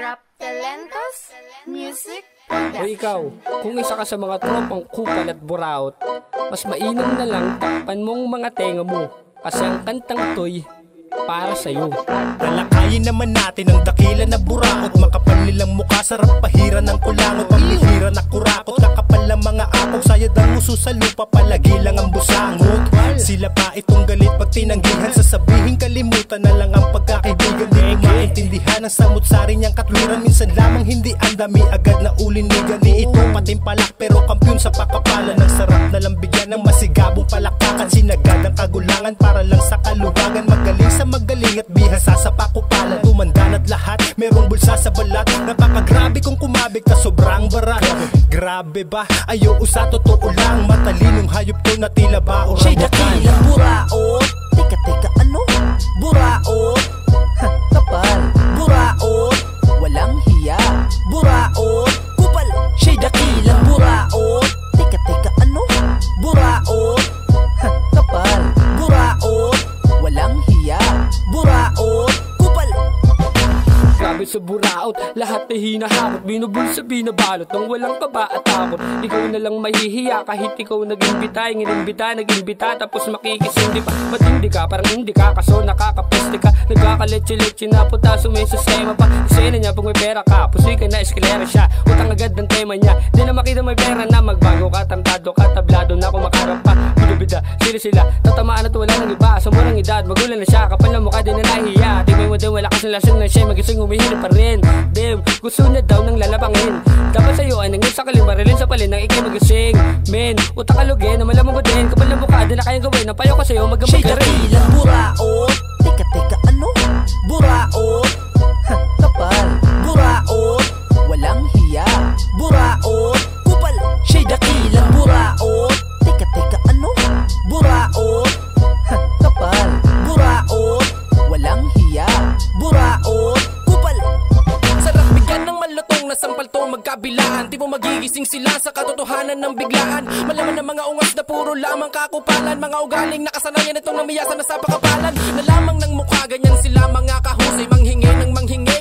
Rap Talentos Music O ikaw, kung isa ka sa mga tropang kupal at buraot, mas mainam na lang takpan mong mga tenga mo, kasi ang kantang to'y para sa'yo. Talakayin naman natin ang dakila na buraot, makapal nilang mukha, sarap pahiran ng kulangot, pambihira na kurakot, kakapal ng mga apong, sayad ang uso sa lupa, palagi lang ang busangot. Sila pa itong galit pag tinanggihan, sasabihin kalimutan na lang ang pagkakaibigan. Di ko maintindihan ang samut-sari niyang katwiran, minsan lamang hindi ang dami, agad na ulinigan. Ni ito patimpalak pero kampyon sa pakapalan, ang sarap na lang bigyan ng masigabong palakpakan, sinagad ang kagulangan para lang sa kaluwagan, magaling sa magaling at bihasa sa pakupalan, tumandan at lahat merong bulsa sa balat, napakagrabe kung kumabig ka sobrang barat. Grabe ba? Ayaw sa totoo lang, matalinong hayop to na tila ba o siya'y dakilang buraot. Teka teka ano? Buraot? Kapal. Buraot? Walang hiya. Buraot? Kupal. Siya'y dakilang buraot. Teka teka ano? Buraot? Kapal. Buraot? Walang hiya. Buraot? Kupal. Grabe sa buraot, lahat ay hinaharap, binubulsa binabalot nang walang kaba at takot. Ikaw na lang mahihiya kahit ikaw nag-imbita, nag-imbita, tapos makikisindi pa. Matindi ka, parang hindi ka, kaso nakakapeste ka, nagkakaletse-letse na puta, sumisistema pa. Eksena niya pag may pera ka, pusoy ka na eskalera siya, utang agad ng tema niya. Di na makita may pera na magbago ka, tantado ka, tablado na kumakarap pa. Bida-bida, sila, tatamaan at wala ng iba, sa murang edad, magulan na siya, kapal na mukha din na nahihiya. Tingin mo din wala kasing lasing na siya, magising humihirap pa rin. Damn, gusto niya daw nang lalapangin. Dapat sa'yo ay nangin sa kalimbarilin sa palin ng ikay magising. Men, utak kalugin na malamang mo din, kapal na mukha din na kayang gawin, napayo ko sa'yo magamag ka rin. Siya'y dakilang buraot. Teka teka ano? Buraot? Kapal. Buraot? Walang hiya. Buraot? Kupal. Siya'y dakilang buraot. Teka teka ano? Buraot? Kapal. Buraot? Walang hiya. Buraot? Kupal. Sarap bigyan ng malutong na sampal to magkabilaan, di mo magigising sila sa katotohanan ng biglaan. Malaman ng mga ungas na puro lamang kakupalan, mga ugaling nakasanayan itong namiyasan na sa pakapalan, na lamang ng mukha ganyan sila mga kahusay, manghingi ng manghingi